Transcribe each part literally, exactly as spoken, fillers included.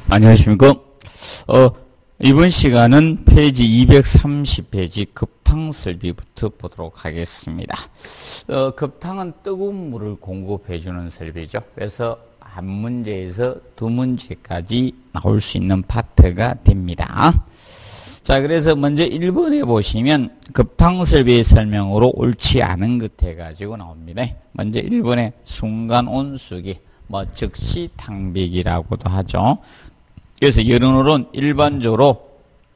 안녕하십니까. 어, 이번 시간은 페이지 이백삼십 페이지 급탕 설비부터 보도록 하겠습니다. 어, 급탕은 뜨거운 물을 공급해주는 설비죠. 그래서 한 문제에서 두 문제까지 나올 수 있는 파트가 됩니다. 자, 그래서 먼저 일 번에 보시면 급탕 설비의 설명으로 옳지 않은 것 해가지고 나옵니다. 먼저 일 번에 순간 온수기, 뭐 즉시 탕비기라고도 하죠. 그래서 여론으로는 일반적으로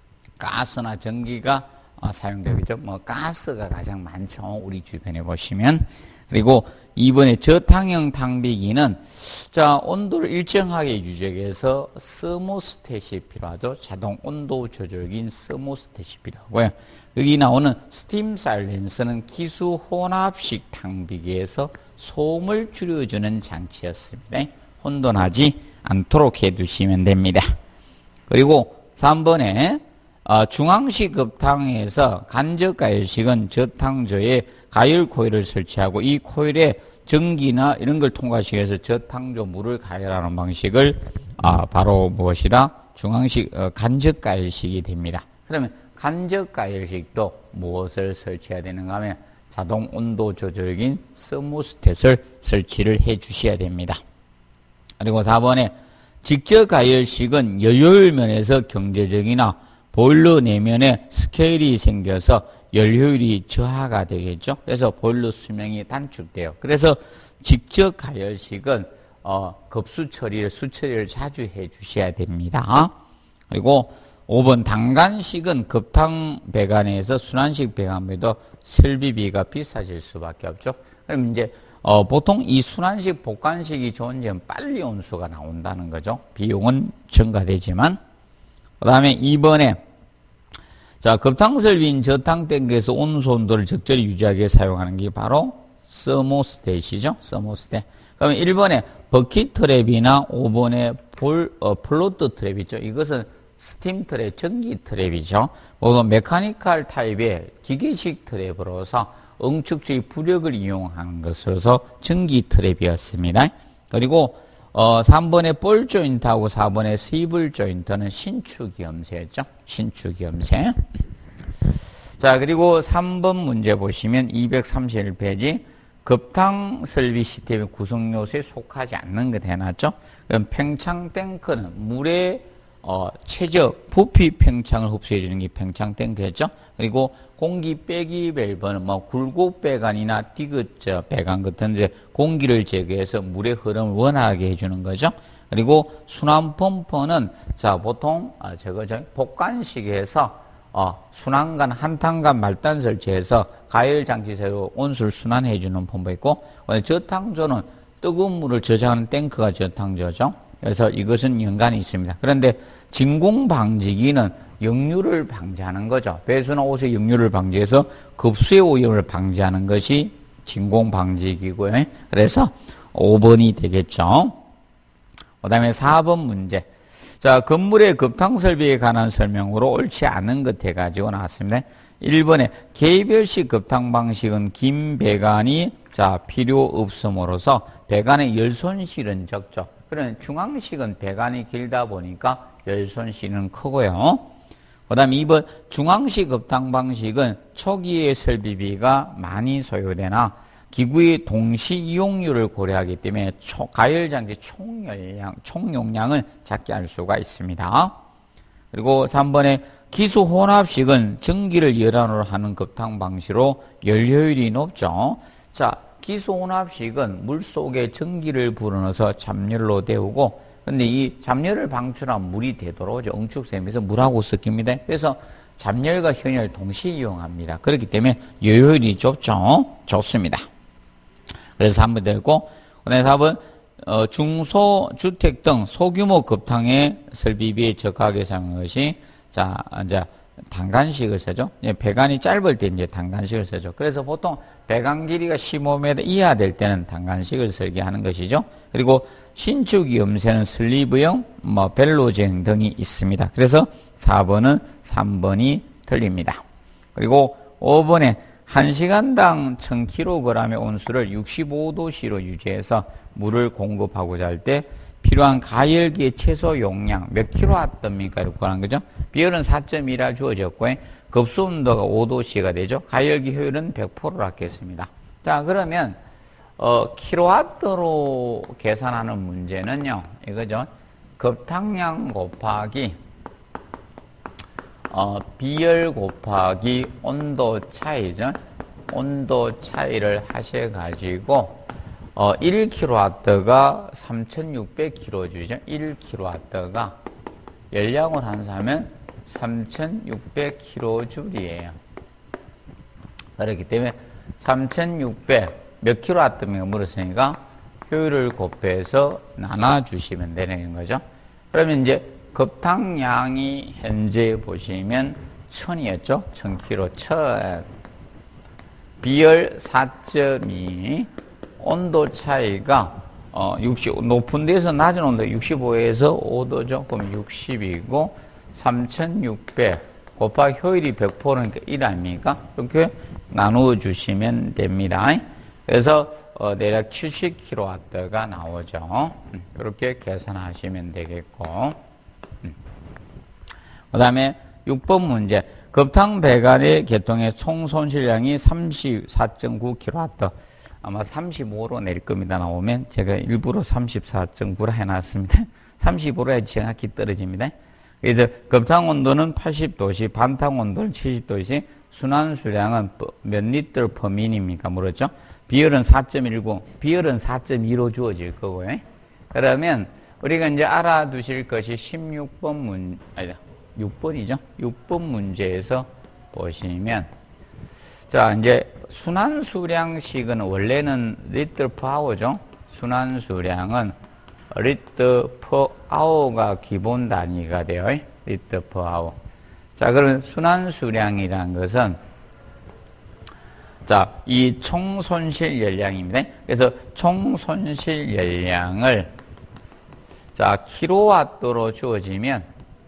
가스나 전기가 사용되겠죠. 뭐 가스가 가장 많죠. 우리 주변에 보시면. 그리고 이번에 저탕형 탕비기는 자 온도를 일정하게 유지하기 위해서 서모스탯이 필요하죠. 자동 온도 조절기인 서모스탯이 필요하고요. 여기 나오는 스팀 사일렌서는 기수 혼합식 탕비기에서 소음을 줄여주는 장치였습니다. 혼돈하지 않도록 해두시면 됩니다. 그리고 삼 번에 어, 중앙식 급탕에서 간접 가열식은 저탕조에 가열 코일을 설치하고 이 코일에 전기나 이런 걸 통과시켜서 저탕조 물을 가열하는 방식을 어, 바로 무엇이다? 중앙식 어, 간접 가열식이 됩니다. 그러면 간접 가열식도 무엇을 설치해야 되는가 하면 자동 온도 조절기인 서모스탯을 설치를 해 주셔야 됩니다. 그리고 사 번에 직접 가열식은 여효율 면에서 경제적이나 보일러 내면에 스케일이 생겨서 열효율이 저하가 되겠죠. 그래서 보일러 수명이 단축돼요. 그래서 직접 가열식은 어, 급수 처리를, 수처리를 자주 해 주셔야 됩니다. 그리고 오 번 단간식은 급탕 배관에서 순환식 배관보다 설비비가 비싸질 수밖에 없죠. 그럼 이제 어, 보통 이 순환식 복관식이 좋은 점은 빨리 온수가 나온다는 거죠. 비용은 증가되지만. 그 다음에 이 번에 자 급탕 설비인 저탕 탱크에서 온수 온도를 적절히 유지하기 위해 사용하는 게 바로 서모스탯이죠. 서모스탯. 그러면 일 번에 버킷 트랩이나 오 번에 볼, 어, 플로트 트랩 있죠. 이것은 스팀 트랩, 전기 트랩이죠. 모두 메카니컬 타입의 기계식 트랩으로서 응축주의 부력을 이용하는 것으로서 전기 트랩이었습니다. 그리고 어, 삼 번의 볼 조인트하고 사 번의 스위블 조인트는 신축 염새였죠. 신축 염새. 자, 그리고 삼 번 문제 보시면 이백삼십일 페이지 급탕 설비 시스템의 구성 요소에 속하지 않는 것 해놨죠. 그럼 팽창 탱크는 물에 어, 최적 부피 팽창을 흡수해 주는 게 팽창 탱크였죠. 그리고 공기 빼기 밸브는 뭐 굴곡 배관이나 디귿 배관 같은 이제 공기를 제거해서 물의 흐름을 원활하게 해주는 거죠. 그리고 순환 펌프는 자 보통 아, 저거 저 복관식에서 어, 순환관 한탄관 말단 설치해서 가열 장치새로 온수를 순환해 주는 펌프 있고 저탕조는 뜨거운 물을 저장하는 탱크가 저탕조죠. 그래서 이것은 연관이 있습니다. 그런데 진공 방지기는 역류를 방지하는 거죠. 배수나 옷의 역류를 방지해서 급수의 오염을 방지하는 것이 진공 방지기고요. 그래서 오 번이 되겠죠. 그 다음에 사 번 문제. 자, 건물의 급탕 설비에 관한 설명으로 옳지 않은 것 해가지고 나왔습니다. 일 번에 개별식 급탕 방식은 긴 배관이 자 필요 없음으로써 배관의 열 손실은 적죠. 그러면 중앙식은 배관이 길다 보니까 열 손실은 크고요. 그 다음에 이 번 중앙식 급탕 방식은 초기의 설비비가 많이 소요되나 기구의 동시 이용률을 고려하기 때문에 초, 가열장치 총열량, 총용량을 작게 할 수가 있습니다. 그리고 삼 번에 기수 혼합식은 전기를 열안으로 하는 급탕 방식으로 열효율이 높죠. 자, 기수 혼합식은 물속에 전기를 불어넣어서 잡열로 데우고 근데 이 잡열을 방출한 물이 되도록 응축샘에서 물하고 섞입니다. 그래서 잡열과 현열 동시에 이용합니다. 그렇기 때문에 여효율이 좋죠. 좋습니다. 그래서 삼 번 되고 그다음에 사 번 어, 중소주택 등 소규모 급탕의 설비비에 적합하게 사용하는 것이 자 이제 단간식을 쓰죠. 배관이 짧을 때 이제 단간식을 쓰죠. 그래서 보통 배관 길이가 십오 미터 이하 될 때는 단간식을 설계하는 것이죠. 그리고 신축 염새는 슬리브형, 뭐 벨로쟁 등이 있습니다. 그래서 사 번은 삼 번이 틀립니다. 그리고 오 번에 한 시간당 천 킬로그램의 온수를 육십오 도씨로 유지해서 물을 공급하고자 할 때 필요한 가열기의 최소 용량 몇 킬로와트입니까? 이렇게 하는 거죠. 비열은 사 점 이라 주어졌고 급수 온도가 오 도씨가 되죠. 가열기 효율은 백 퍼센트로 하겠습니다. 자, 그러면 어, 킬로와트로 계산하는 문제는요, 이거죠. 급탕량 곱하기 어, 비열 곱하기 온도 차이죠. 온도 차이를 하셔가지고 어, 일 킬로와트가 삼천육백 킬로주죠. 일 킬로와트가 열량을 환산하면 삼천육백 킬로줄이에요. 그렇기 때문에 삼천육백 몇 킬로와트입니까? 물었으니까 효율을 곱해서 나눠주시면 되는 거죠. 그러면 이제 급탕량이 현재 보시면 천이었죠? 천 킬로그램, 천. 비열 사 점 이, 온도 차이가 어, 육십, 높은 데서 낮은 온도 육십오에서 오 도죠. 그럼 육십이고 삼천육백 곱하기 효율이 백 퍼센트니까 일 아닙니까? 이렇게 나누어 주시면 됩니다. 그래서 어, 대략 칠십 킬로와트가 나오죠. 음, 이렇게 계산하시면 되겠고. 음. 그 다음에 육 번 문제. 급탕 배관의 개통의 총 손실량이 삼십사 점 구 킬로와트. 아마 삼십오로 낼 겁니다. 나오면 제가 일부러 삼십사 점 구로 해놨습니다. 삼십오로 해야 정확히 떨어집니다. 그래서 급탕 온도는 팔십 도씨, 반탕 온도는 칠십 도씨, 순환 수량은 몇 리터 퍼 민입니까? 물었죠? 비열은 사 점 일구, 비열은 사 점 이로 주어질 거고요. 그러면 우리가 이제 알아두실 것이 십육 번 문, 아니다, 육 번이죠? 육 번 문제에서 보시면, 자, 이제 순환 수량식은 원래는 리터 퍼 아워죠? 순환 수량은 리터 퍼 아워가 기본 단위가 돼요. 리터 퍼 아워. 자, 그럼 순환 수량이라는 것은 자, 이 총 손실 열량입니다. 그래서 총 손실 열량을 자, 킬로와트로 주어지면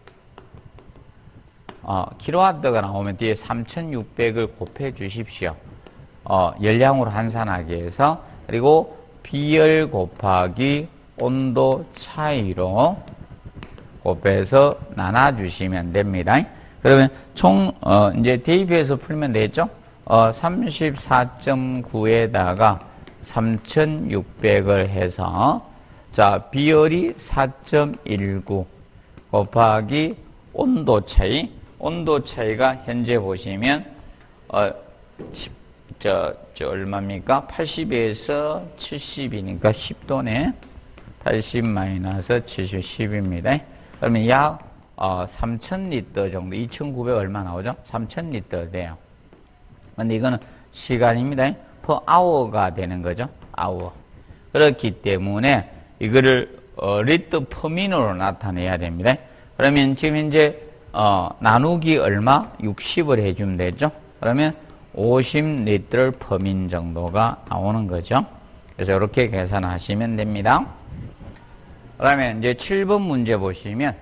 어, 킬로와트가 나오면 뒤에 삼천육백을 곱해 주십시오. 어, 열량으로 환산하기 위해서. 그리고 비열 곱하기 온도 차이로 곱해서 나눠주시면 됩니다. 그러면 총, 어, 이제 대입해서 풀면 되겠죠? 어, 삼십사 점 구에다가 삼천육백을 해서, 자, 비열이 사 점 일구 곱하기 온도 차이. 온도 차이가 현재 보시면, 어, 십, 저, 저, 얼마입니까? 팔십에서 칠십이니까 십 도네. 팔십 마이너스 칠십, 십입니다. 그러면 약, 어, 삼천 리터 정도, 이천구백 얼마 나오죠? 삼천 리터 돼요. 근데 이거는 시간입니다. per hour가 되는 거죠. hour. 그렇기 때문에 이거를 어, 리터 per minute로 나타내야 됩니다. 그러면 지금 현재 어, 나누기 얼마? 육십을 해주면 되죠. 그러면 오십 리터 per min 정도가 나오는 거죠. 그래서 이렇게 계산하시면 됩니다. 그 다음에 이제 칠 번 문제 보시면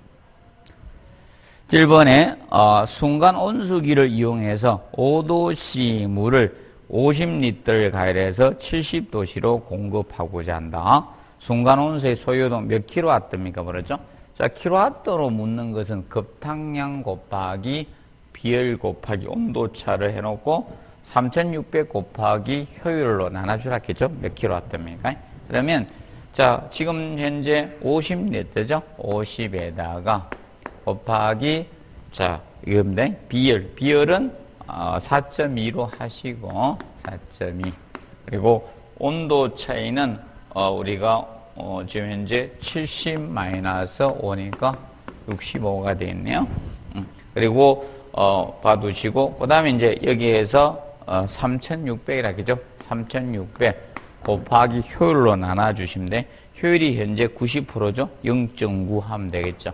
칠 번에 어, 순간 온수기를 이용해서 오 도씨 물을 오십 리터를 가열해서 칠십 도씨로 공급하고자 한다. 순간 온수의 소요도 몇 킬로와트입니까? 그렇죠? 자, 킬로와트로 묻는 것은 급탕량 곱하기 비열 곱하기 온도차를 해놓고 삼천육백 곱하기 효율로 나눠주라 했겠죠? 몇 킬로와트입니까? 그러면 자, 지금 현재 오십 리터죠? 오십에다가 곱하기, 자, 이겁니다. 비열. 비열은 어, 사 점 이로 하시고, 사 점 이. 그리고 온도 차이는, 어, 우리가, 어, 지금 현재 칠십 마이너스 오니까 육십오가 되겠네요. 음. 그리고, 어, 봐두시고, 그 다음에 이제 여기에서, 어, 삼천육백이라 그죠? 삼천육백 곱하기 효율로 나눠주시면 돼. 효율이 현재 구십 퍼센트죠? 영 점 구 하면 되겠죠?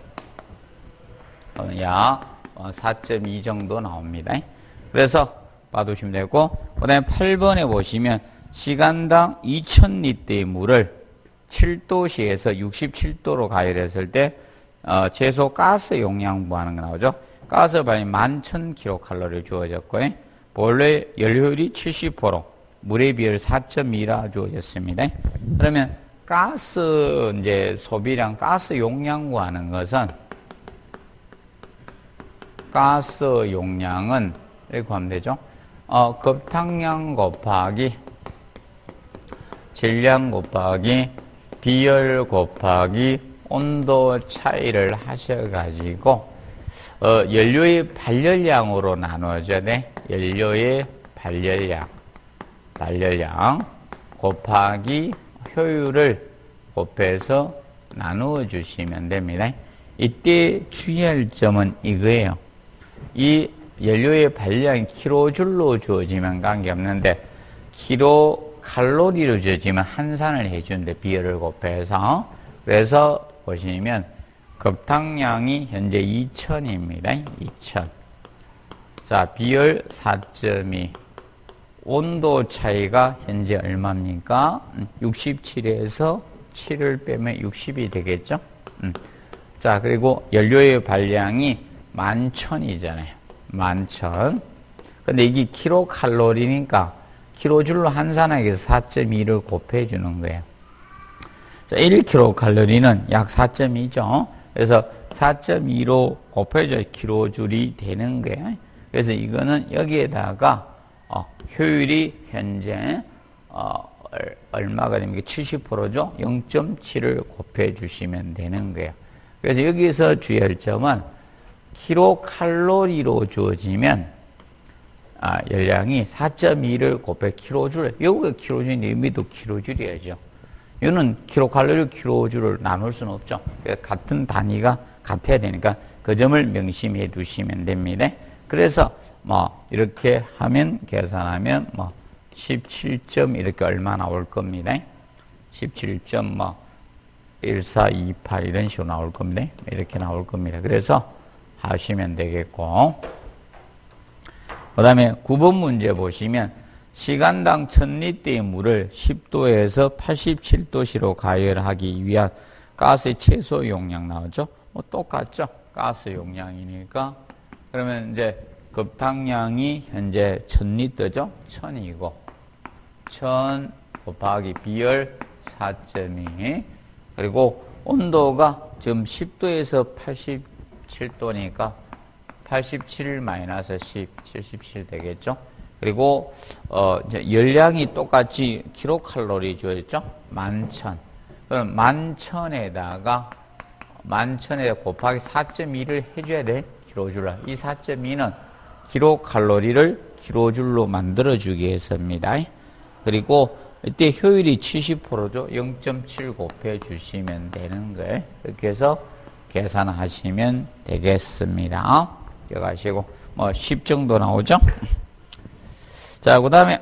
약 사 점 이 정도 나옵니다. 그래서 봐두시면 되고, 그 다음에 팔 번에 보시면 시간당 이천 리터의 물을 칠 도씨에서 육십칠 도로 가열했을 때 어, 최소 가스 용량 구하는 거 나오죠. 가스 반이 만 천 킬로칼로리 주어졌고요. 본래 연료율이 칠십 퍼센트, 물의 비율 사 점 이라 주어졌습니다. 그러면 가스 이제 소비량, 가스 용량 구하는 것은 가스 용량은 이렇게 하면 되죠. 어, 급탕량 곱하기 질량 곱하기 비열 곱하기 온도 차이를 하셔가지고 어, 연료의 발열량으로 나누어져야 돼. 연료의 발열량, 발열량 곱하기 효율을 곱해서 나누어 주시면 됩니다. 이때 주의할 점은 이거예요. 이 연료의 발열량이 킬로줄로 주어지면 관계없는데 킬로칼로리로 주어지면 환산을 해주는데 비열을 곱해서 그래서 보시면 급탕량이 현재 이천입니다. 이천. 자, 비열 사 점 이. 온도 차이가 현재 얼마입니까? 육십칠에서 칠을 빼면 육십이 되겠죠? 음. 자, 그리고 연료의 발량이 만 천이잖아요. 만 천. 근데 이게 킬로칼로리니까 킬로줄로 환산하기 위해서 사 점 이를 곱해주는 거예요. 자, 일 킬로칼로리는 약 사 점 이죠. 그래서 사 점 이로 곱해줘야 킬로줄이 되는 거예요. 그래서 이거는 여기에다가 어, 효율이 현재 어, 얼마가 됩니까? 칠십 퍼센트죠. 영 점 칠을 곱해주시면 되는 거예요. 그래서 여기서 주의할 점은 킬로칼로리로 주어지면 아, 열량이 사 점 이를 곱해 킬로줄, 여기가 킬로줄인데 여기도 킬로줄이야죠. 이거는 킬로칼로리, 킬로줄을 나눌 수는 없죠. 같은 단위가 같아야 되니까 그 점을 명심해 두시면 됩니다. 그래서 뭐 이렇게 하면 계산하면 뭐 십칠 점 이렇게 얼마 나올 겁니다. 십칠 점 뭐 일사이팔 이런 식으로 나올 겁니다. 이렇게 나올 겁니다. 그래서 하시면 되겠고, 그 다음에 구 번 문제 보시면 시간당 천 리터의 물을 십 도에서 팔십칠 도씨로 가열하기 위한 가스의 최소 용량 나오죠. 뭐 똑같죠. 가스 용량이니까. 그러면 이제 급탕량이 현재 천 리터죠. 천이고 천 곱하기 비열 사 점 이, 그리고 온도가 지금 십 도에서 팔십칠 도니까 팔십칠 마이너스 십, 칠십칠 되겠죠. 그리고 어 이제 열량이 똑같이 킬로칼로리 주어졌죠. 만천. 그럼 만천에다가 만천에 곱하기 사 점 이를 해줘야 돼. 킬로줄로. 이 사 점 이는 킬로칼로리를 킬로줄로 만들어주기 위해서입니다. 그리고 이때 효율이 칠십 퍼센트죠. 영 점 칠 곱해주시면 되는 거예요. 이렇게 해서 계산하시면 되겠습니다. 기억하시고, 뭐, 십 정도 나오죠? 자, 그 다음에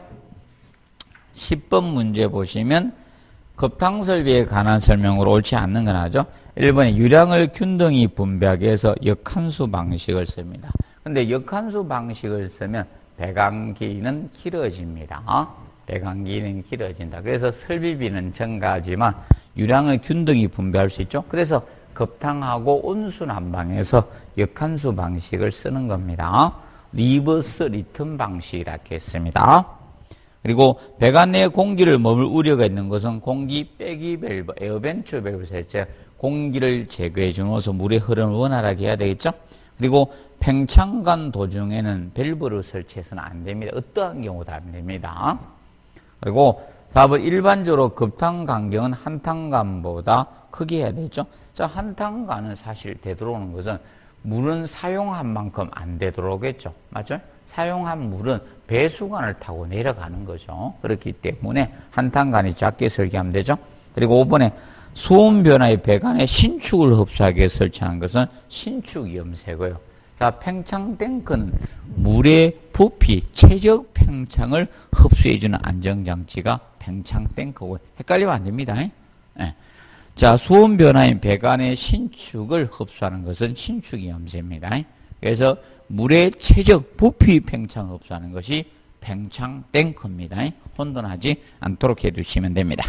십 번 문제 보시면 급탕 설비에 관한 설명으로 옳지 않는 건 하죠. 일 번에 유량을 균등히 분배하기 위해서 역함수 방식을 씁니다. 근데 역함수 방식을 쓰면 배관기는 길어집니다. 배관기는 길어진다. 그래서 설비비는 증가하지만 유량을 균등히 분배할 수 있죠. 그래서 급탕하고 온수난방에서 역함수 방식을 쓰는 겁니다. 리버스 리턴 방식이라고 했습니다. 그리고 배관 내에 공기를 머물 우려가 있는 것은 공기 빼기 밸브, 에어벤처 밸브 설치, 공기를 제거해 주면서 물의 흐름을 원활하게 해야 되겠죠. 그리고 팽창관 도중에는 밸브를 설치해서는 안 됩니다. 어떠한 경우도 안 됩니다. 그리고 사 번 일반적으로 급탕 간격은 한탕관보다 크게 해야 되죠. 자, 한탕관은 사실 되도록는 것은 물은 사용한 만큼 안 되도록겠죠. 맞죠? 사용한 물은 배수관을 타고 내려가는 거죠. 그렇기 때문에 한탕관이 작게 설계하면 되죠. 그리고 오 번에 소음 변화의 배관에 신축을 흡수하기 위해 설치하는 것은 신축 염세고요. 자, 팽창 탱크는 물의 부피, 최적 팽창을 흡수해주는 안정장치가 팽창 탱크고, 헷갈리면 안 됩니다. 네. 자, 소음 변화인 배관의 신축을 흡수하는 것은 신축 염세입니다. 그래서 물의 최적 부피 팽창을 흡수하는 것이 팽창 탱크입니다. 혼돈하지 않도록 해두시면 됩니다.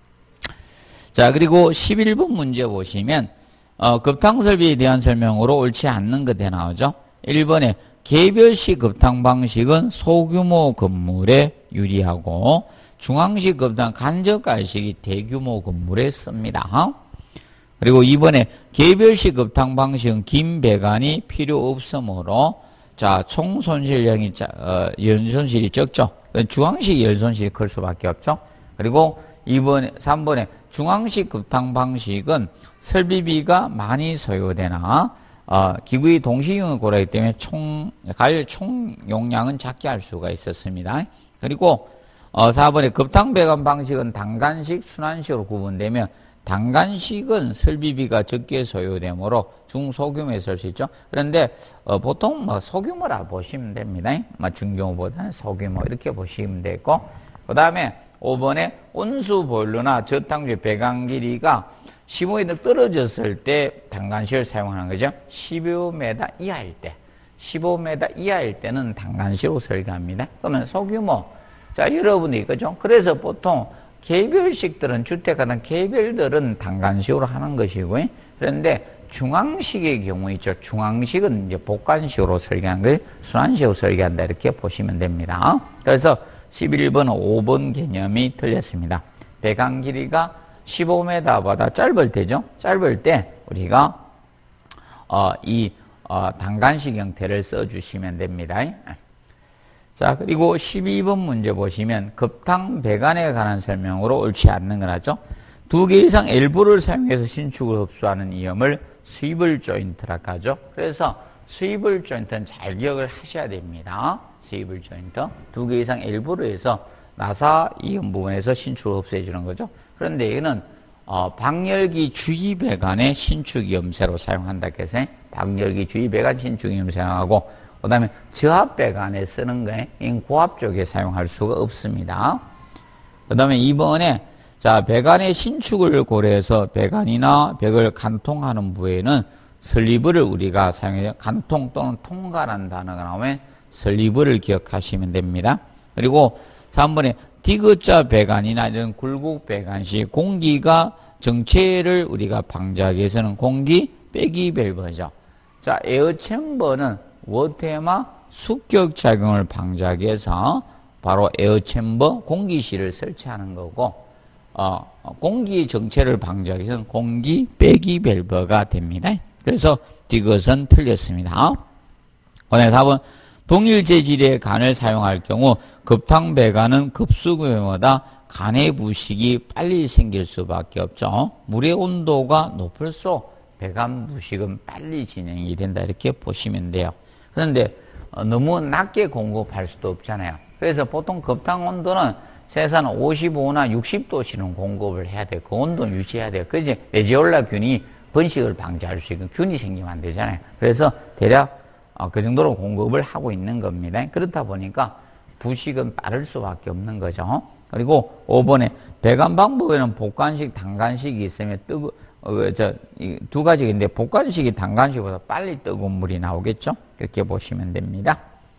자, 그리고 십일 번 문제 보시면 어, 급탕 설비에 대한 설명으로 옳지 않는 것에 나오죠. 일 번에 개별식 급탕 방식은 소규모 건물에 유리하고, 중앙식 급당 간접가열식이 대규모 건물에 씁니다. 그리고 이번에 개별식 급탕 방식은 긴 배관이 필요 없으므로 자, 총 손실량이 어, 연손실이 적죠. 중앙식 연손실이 클 수밖에 없죠. 그리고 이번에 삼 번에 중앙식 급탕 방식은 설비비가 많이 소요되나 어, 기구의 동시경을 고려하기 때문에 총, 가열 총 용량은 작게 할 수가 있었습니다. 그리고 어, 사 번에 급탕 배관 방식은 단간식, 순환식으로 구분되면 단간식은 설비비가 적게 소요되므로 중소규모에 쓸 수 있죠. 그런데 어, 보통 뭐 소규모라 보시면 됩니다. 뭐 중규모보다는 소규모 이렇게 보시면 되고, 그 다음에 오 번에 온수 보일러나 저탕주 배관 길이가 십오 미터 떨어졌을 때 단간식을 사용하는 거죠. 십오 미터 이하일 때, 십오 미터 이하일 때는 단간식으로 설계합니다. 그러면 소규모, 자 여러분이 그죠? 그래서 보통 개별식들은 주택하는 개별들은 단간식으로 하는 것이고, 그런데 중앙식의 경우 있죠. 중앙식은 이제 복간식으로 설계한 걸 순환식으로 설계한다 이렇게 보시면 됩니다. 그래서 십일 번, 오 번 개념이 틀렸습니다. 배관 길이가 십오 미터보다 짧을 때죠. 짧을 때 우리가 어, 이 어, 단간식 형태를 써주시면 됩니다. 자, 그리고 십이 번 문제 보시면 급탕 배관에 관한 설명으로 옳지 않는 거라죠. 두 개 이상 엘보를 사용해서 신축을 흡수하는 이염을 스위블 조인트라고 하죠. 그래서 스위블 조인트는 잘 기억을 하셔야 됩니다. 스위블 조인트. 두 개 이상 엘보를 해서 나사 이염 부분에서 신축을 흡수해 주는 거죠. 그런데 이거는 어, 방열기 주위 배관의 신축 이염새로 사용한다 해서 방열기 주위 배관 신축 이염 사용하고, 그 다음에 저압 배관에 쓰는 거에 고압 쪽에 사용할 수가 없습니다. 그 다음에 이번에 자 배관의 신축을 고려해서 배관이나 벽을 간통하는 부위에는 슬리브를 우리가 사용해서 간통 또는 통과라는 단어가 나오면 슬리브를 기억하시면 됩니다. 그리고 삼 번에 디귿자 배관이나 이런 굴곡 배관 시 공기가 정체를 우리가 방지하기 위해서는 공기 빼기 밸브죠. 자, 에어챔버는 워테마 습격작용을 방지하기 위해서 바로 에어챔버 공기실을 설치하는 거고, 어, 공기 정체를 방지하기 위해서는 공기 빼기 밸브가 됩니다. 그래서 디귿은 틀렸습니다. 오늘 사 번 동일 재질의 간을 사용할 경우 급탕 배관은 급수구마다 간의 부식이 빨리 생길 수밖에 없죠. 물의 온도가 높을수록 배관 부식은 빨리 진행이 된다 이렇게 보시면 돼요. 그런데 너무 낮게 공급할 수도 없잖아요. 그래서 보통 급탕 온도는 최소한 오십오나 육십 도씨는 공급을 해야 돼요. 그 온도는 유지해야 돼요. 그지 레지올라 균이 번식을 방지할 수 있는 균이 생기면 안 되잖아요. 그래서 대략 그 정도로 공급을 하고 있는 겁니다. 그렇다 보니까 부식은 빠를 수밖에 없는 거죠. 그리고 오 번에 배관 방법에는 복간식, 단간식이 있으면 뜨거, 어, 저, 이 두 가지인데 복간식이 단간식보다 빨리 뜨거운 물이 나오겠죠? 그렇게 보시면 됩니다.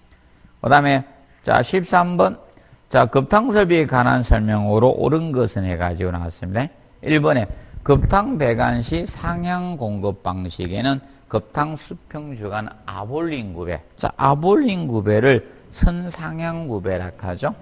그 다음에 자 십삼 번 자 급탕 설비에 관한 설명으로 옳은 것은 해가지고 나왔습니다. 일 번에 급탕 배관 시 상향 공급 방식에는 급탕 수평 주간 아볼링 구배. 자, 아볼링 구배를 선상향 구배라고 하죠.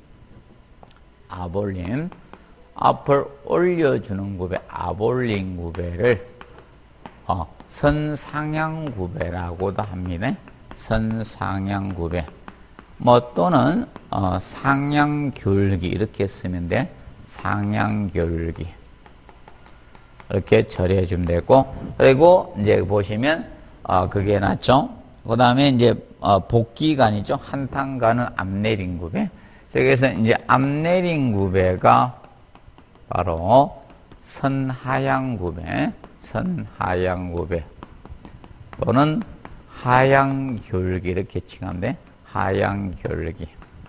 아볼링. 앞을 올려주는 구배, 아볼링 구배를 어, 선상향 구배라고도 합니다. 선상향 구배. 뭐 또는 어, 상향 기울기 이렇게 쓰면 돼. 상향 기울기. 이렇게 처리해 주면 되고, 그리고 이제 보시면 어, 그게 낫죠. 그 다음에 이제 어, 복기관이죠. 한탄관은 앞내린 구배. 그래서 이제 앞내린 구배가 바로 선하향 구배, 선하향 구배 또는 하향 기울기 이렇게 칭하면 돼. 하향 기울기.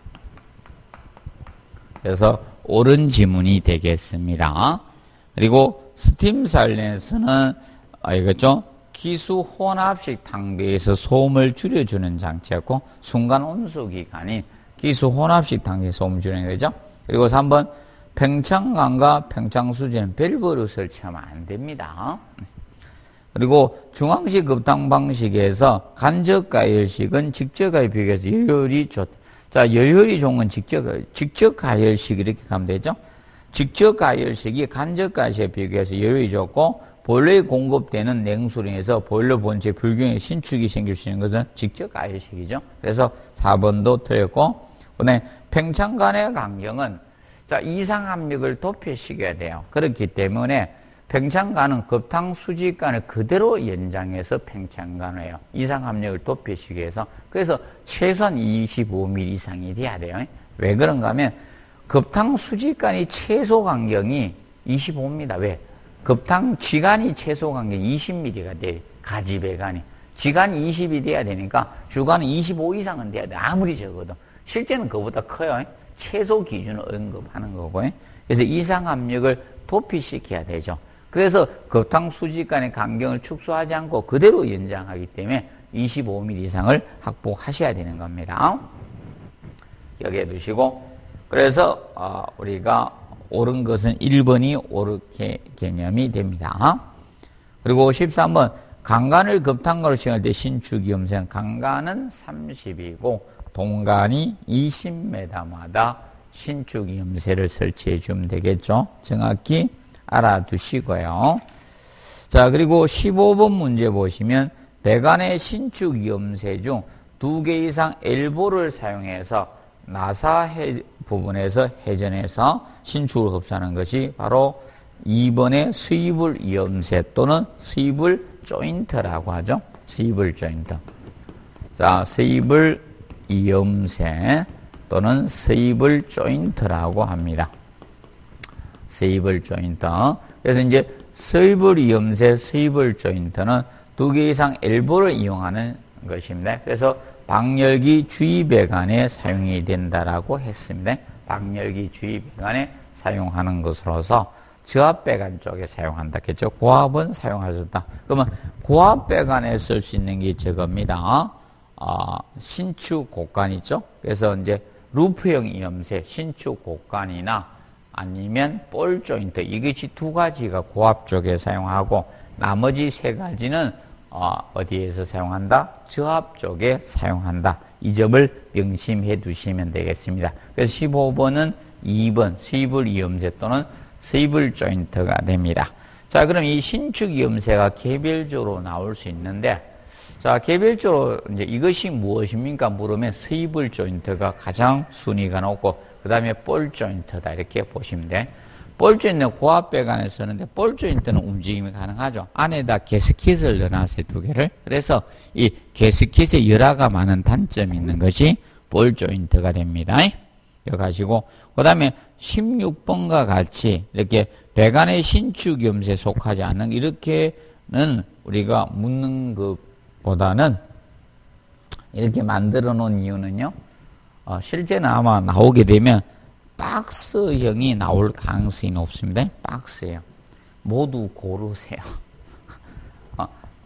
그래서 옳은 지문이 되겠습니다. 그리고 스팀 사일렌스는 아, 이거죠. 기수 혼합식 탕비에서 소음을 줄여주는 장치였고, 순간 온수기관인 기수 혼합식 탕비에서 소음을 줄이는 거죠. 그리고 삼 번 팽창관과 팽창수지는 밸브를 설치하면 안 됩니다. 그리고 중앙식 급탕 방식에서 간접가열식은 직접가에 비교해서 효율이 좋다. 자, 열혈이 좋은 건 직접, 직접 가열식 이렇게 가면 되죠. 직접 가열식이 간접 가열식에 비교해서 열혈이 좋고, 보일러에 공급되는 냉수로 인해서 보일러 본체 불균형의 신축이 생길 수 있는 것은 직접 가열식이죠. 그래서 사 번도 틀렸고, 그 다음에 팽창관의 간경은, 자, 이상압력을 도표시켜야 돼요. 그렇기 때문에 팽창관은 급탕 수직관을 그대로 연장해서 팽창관을 해요. 이상압력을 도표시켜서. 그래서 최소한 이십오 밀리미터 이상이 돼야 돼요. 왜 그런가 하면 급탕 수직관이 최소 간경이 이십오 밀리미터입니다. 왜? 급탕 지간이 최소 간경이 이십 밀리미터가 돼. 가지배관이. 지간이 이십이 돼야 되니까 주간은 이십오 이상은 돼야 돼. 아무리 적어도. 실제는 그보다 커요. 최소 기준을 언급하는 거고요. 그래서 이상압력을 도피시켜야 되죠. 그래서 급탕 수직간의 간경을 축소하지 않고 그대로 연장하기 때문에 이십오 밀리미터 이상을 확보하셔야 되는 겁니다. 기억해 두시고, 그래서 어, 우리가 옳은 것은 일 번이 옳게 개념이 됩니다. 그리고 십삼 번 강간을 급탕가로 시행할 때 신축위험생 강간은 삼십이고 동간이 이십 미터마다 신축위험세를 설치해 주면 되겠죠. 정확히 알아두시고요. 자, 그리고 십오 번 문제 보시면 배관의 신축위험세 중 두 개 이상 엘보를 사용해서 나사 해, 부분에서 회전해서 신축을 흡수하는 것이 바로 이 번의 스위블 위험세 또는 스위블 조인트라고 하죠. 스위블 조인트. 자, 스위블 위험세 또는 스위블 조인트라고 합니다. 스위블 조인트. 그래서 이제 스위블 위험세, 스위블 조인트는 두 개 이상 엘보를 이용하는 것입니다. 그래서 방열기 주입배관에 사용이 된다라고 했습니다. 방열기 주입배관에 사용하는 것으로서 저압배관 쪽에 사용한다 했죠. 고압은 사용할 수 없다. 그러면 고압배관에 쓸 수 있는 게 저겁니다. 어, 신축 곡간 있죠. 그래서 이제 루프형 이염새, 신축 곡간이나 아니면 볼 조인트, 이것이 두 가지가 고압 쪽에 사용하고 나머지 세 가지는 어, 어디에서 사용한다? 저압 쪽에 사용한다. 이 점을 명심해 두시면 되겠습니다. 그래서 십오 번은 이 번 스위블 이염새 또는 스위블 조인트가 됩니다. 자, 그럼 이 신축 이염새가 개별적으로 나올 수 있는데, 자, 개별적으로 이제 이것이 무엇입니까? 물으면 스위블 조인트가 가장 순위가 높고, 그 다음에 볼 조인트다. 이렇게 보시면 돼. 볼 조인트는 고압배관에 쓰는데, 볼 조인트는 움직임이 가능하죠. 안에다 게스킷을 넣어놨어요, 두 개를. 그래서 이 게스킷에 열화가 많은 단점이 있는 것이 볼 조인트가 됩니다. 여기 하시고, 그 다음에 십육 번과 같이 이렇게 배관의 신축 염세에 속하지 않는 이렇게는 우리가 묻는 것보다는 이렇게 만들어 놓은 이유는요, 어, 실제는 아마 나오게 되면 박스형이 나올 가능성이 높습니다. 박스형. 모두 고르세요. 어,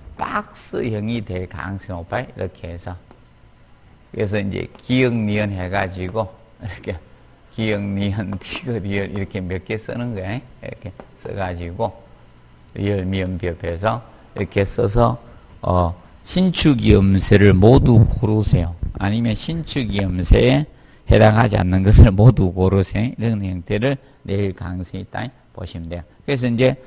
박스형이 될 가능성이 높아요. 이렇게 해서. 그래서 이제 기역, 니은 해가지고 이렇게 기역, 니은, 티귿, 리을 이렇게 몇 개 쓰는 거예요. 이렇게 써가지고 리을, 미음, 비읍해서 이렇게 써서 어, 신축이염새를 모두 고르세요. 아니면 신축이염새에 해당하지 않는 것을 모두 고르세요. 이런 형태를 낼 가능성이 있다 보시면 돼요. 그래서 이제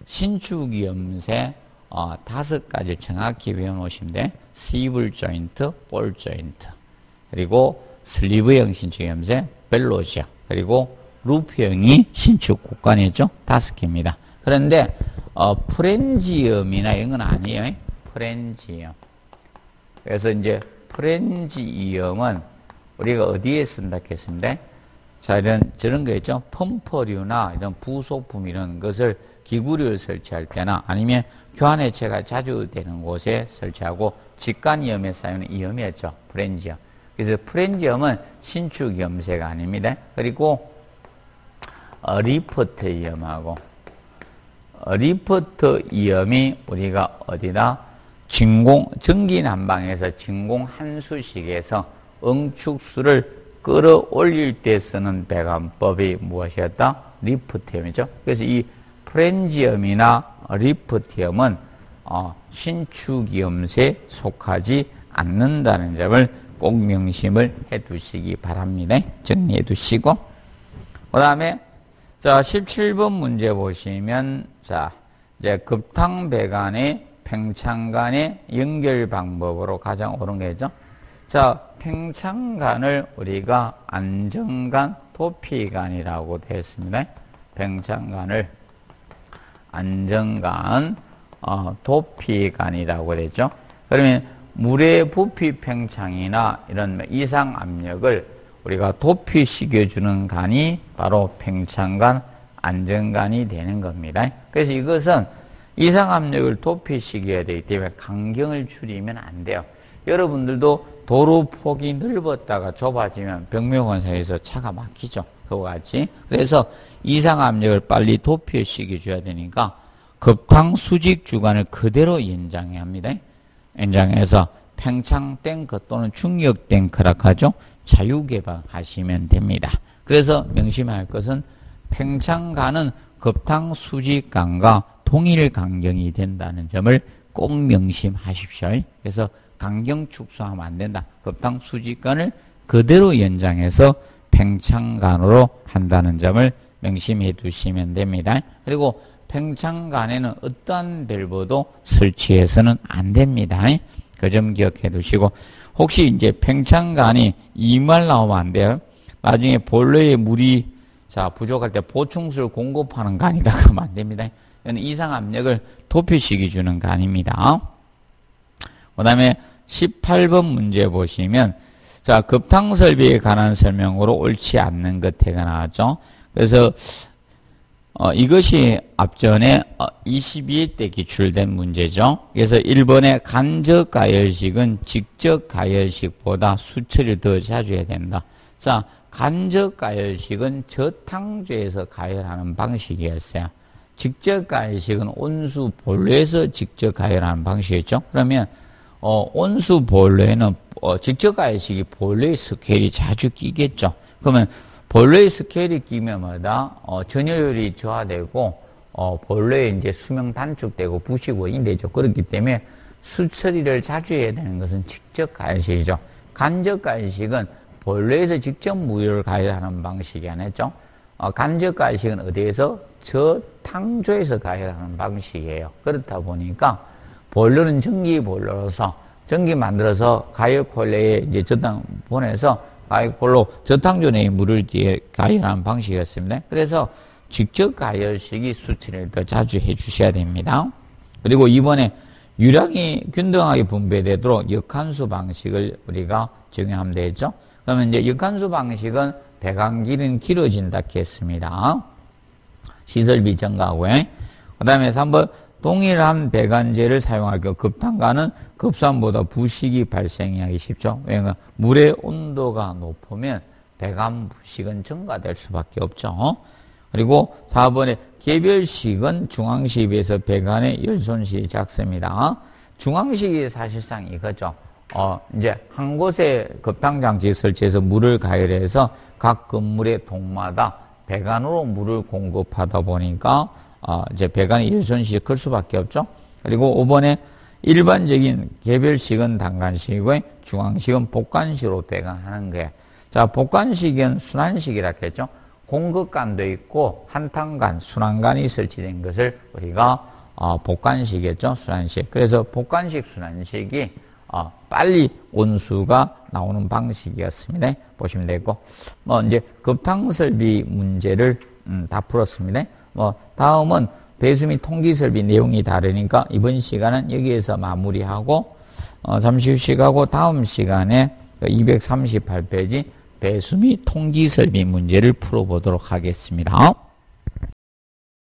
신축이염새 어, 다섯 가지 정확히 외워놓으시면 돼요. 스위블 조인트, 볼 조인트, 그리고 슬리브형 신축이염새, 벨로지형, 그리고 루프형이 신축 곡간이죠. 다섯 개입니다. 그런데 어, 프렌지엄이나 이런 건 아니에요. 프렌지엄. 그래서 이제 프렌지엄은 우리가 어디에 쓴다 했습니다. 자, 이런 저런 거 있죠. 펌퍼류나 이런 부속품 이런 것을 기구류를 설치할 때나 아니면 교환해체가 자주 되는 곳에 설치하고 직관이염에 사용하는 이염이었죠. 프렌지엄. 그래서 프렌지엄은 신축 이염새가 아닙니다. 그리고 어, 리포트 이염하고 어, 리포트 이염이 우리가 어디다 진공 전기 난방에서 진공 한수식에서 응축수를 끌어올릴 때 쓰는 배관법이 무엇이었다? 리프트염이죠. 그래서 이 프렌지엄이나 리프트염은 어, 신축이염새에 속하지 않는다는 점을 꼭 명심을 해 두시기 바랍니다. 정리해 두시고. 그 다음에, 자, 십칠 번 문제 보시면, 자, 이제 급탕배관의 팽창간의 연결 방법으로 가장 옳은 거죠. 자, 팽창간을 우리가 안정간, 도피간이라고 되어 있습니다. 팽창간을 안정간, 어, 도피간이라고 되죠. 그러면 물의 부피 팽창이나 이런 이상 압력을 우리가 도피시켜주는 간이 바로 팽창간, 안정간이 되는 겁니다. 그래서 이것은 이상 압력을 도피시켜야 되기 때문에 간경을 줄이면 안 돼요. 여러분들도 도로 폭이 넓었다가 좁아지면 벽면건사에서 차가 막히죠. 그와 같이. 그래서 이상 압력을 빨리 도피시켜줘야 되니까 급탕 수직 주간을 그대로 연장해야 합니다. 연장해서 팽창 탱크 또는 중력 탱크라 하죠. 자유개방하시면 됩니다. 그래서 명심할 것은 팽창간은 급탕 수직간과 동일 간경이 된다는 점을 꼭 명심하십시오. 그래서 간경 축소하면 안 된다. 급탕 수직간을 그대로 연장해서 팽창간으로 한다는 점을 명심해 두시면 됩니다. 그리고 팽창간에는 어떠한 밸브도 설치해서는 안 됩니다. 그 점 기억해 두시고, 혹시 이제 팽창간이 이말 나오면 안 돼요. 나중에 보일러에 물이 자 부족할 때 보충수를 공급하는 간이다 그러면 안 됩니다. 이건 이상 압력을 도피시켜 주는 간입니다. 그 다음에 십팔 번 문제 보시면, 자, 급탕 설비에 관한 설명으로 옳지 않는 것태가 나왔죠. 그래서 어, 이것이 앞전에 어, 이십이 회 때 기출된 문제죠. 그래서 일 번의 간접 가열식은 직접 가열식보다 수처를 더 자주 해야 된다. 자, 간접 가열식은 저탕조에서 가열하는 방식이었어요. 직접 가열식은 온수 보일러에서 직접 가열하는 방식이었죠. 그러면 어, 온수 보일러에는 어, 직접 가열식이 보일러의 스케일이 자주 끼겠죠. 그러면 보일러의 스케일이 끼면마다 어, 전열율이 저하되고 어, 보일러의 이제 수명 단축되고 부식 원인이 되죠. 그렇기 때문에 수처리를 자주 해야 되는 것은 직접 가열식이죠. 간접 가열식은 보일러에서 직접 무효를 가열하는 방식이 아니죠. 어, 간접 가열식은 어디에서? 저탕조에서 가열하는 방식이에요. 그렇다 보니까 보일러는 전기 보일러로서 전기 만들어서 가열 코일러에 이제 저탕 보내서 가열콜로 저탕조 내의 물을 뒤에 가열하는 방식이었습니다. 그래서 직접 가열식이 수치를 더 자주 해주셔야 됩니다. 그리고 이번에 유량이 균등하게 분배되도록 역한수 방식을 우리가 적용하면 되죠. 그러면 이제 역한수 방식은 배관 길이는 길어진다 했습니다. 시설비 증가하고요. 그 다음에 삼 번 동일한 배관제를 사용할 경우 급탕간은 급수함보다 부식이 발생하기 쉽죠. 왜냐하면 물의 온도가 높으면 배관 부식은 증가될 수밖에 없죠. 그리고 사 번에 개별식은 중앙식에 비해서 배관의 열손식이 작습니다. 중앙식이 사실상 이거죠. 어, 이제 한 곳에 급탕장치 설치해서 물을 가열해서 각 건물의 동마다 배관으로 물을 공급하다 보니까 어, 이제 배관의 열손식이 클 수밖에 없죠. 그리고 오 번에 일반적인 개별식은 단간식이고 중앙식은 복간식으로 배관하는 거예요. 자, 복간식은 순환식이라 했죠. 공급관도 있고 한탄간, 순환관이 설치된 것을 우리가 어, 복간식이겠죠. 순환식. 그래서 복간식 순환식이 어, 빨리 온수가 나오는 방식이었습니다. 보시면 되고, 뭐 이제 급탕 설비 문제를 음, 다 풀었습니다. 뭐 다음은 배수 및 통기 설비 내용이 다르니까 이번 시간은 여기에서 마무리하고 어, 잠시 휴식하고 다음 시간에 이백삼십팔 페이지 배수 및 통기 설비 문제를 풀어보도록 하겠습니다.